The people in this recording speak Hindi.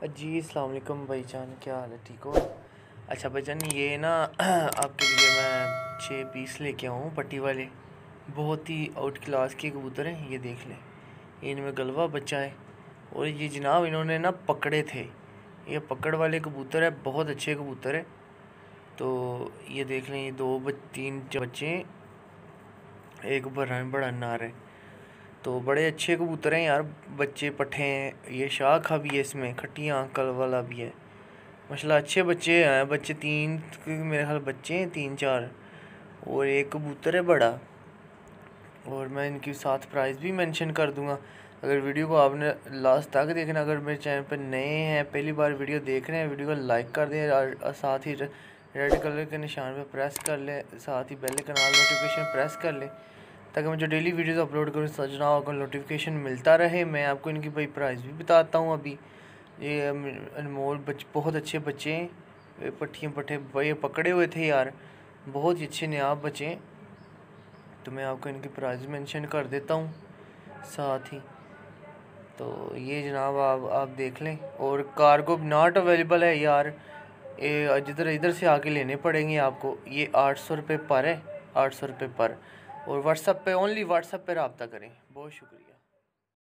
जी अस्सलाम वालेकुम भाईजान, क्या हाल है? ठीक हो? अच्छा भाईजान, ये ना आपके लिए मैं 6 पीस लेके आऊँ पट्टी वाले। बहुत ही आउट क्लास के कबूतर हैं, ये देख लें। इनमें गलवा बच्चा है और ये जनाब इन्होंने ना पकड़े थे। ये पकड़ वाले कबूतर है, बहुत अच्छे कबूतर है। तो ये देख लें, ये 3 बच्चे हैं, एक बड़ा नार है। तो बड़े अच्छे कबूतर हैं यार, बच्चे पट्ठे हैं। ये शाख भी है, इसमें खट्टी आंकल वाला भी है। माशाल्लाह अच्छे बच्चे हैं। बच्चे 3 मेरे ख्याल बच्चे हैं, 3-4, और एक कबूतर है बड़ा। और मैं इनके साथ प्राइस भी मेंशन कर दूंगा। अगर वीडियो को आपने लास्ट तक देखना, अगर मेरे चैनल पर नए हैं, पहली बार वीडियो देख रहे हैं, वीडियो को लाइक कर दें और साथ ही रेड कलर के निशान पर प्रेस कर लें, साथ ही बेल के नोटिफिकेशन प्रेस कर लें, ताकि मैं जो डेली वीडियोस अपलोड करूँ जनाब को नोटिफिकेशन मिलता रहे। मैं आपको इनकी भाई प्राइस भी बताता हूँ अभी। ये अनमोल बहुत अच्छे बच्चे हैं। पट्टियाँ पट्टे भाई पकड़े हुए थे यार, बहुत ही अच्छे नायाब बच्चे हैं। तो मैं आपको इनकी प्राइस मेंशन कर देता हूँ साथ ही। तो ये जनाब आप देख लें। और कार्गो नॉट अवेलेबल है यार, ये इधर से आके लेने पड़ेंगे आपको। ये 800 रुपये पर है, 800 रुपये पर। और व्हाट्सएप पे, ओनली व्हाट्सएप पे रब्ता करें। बहुत शुक्रिया।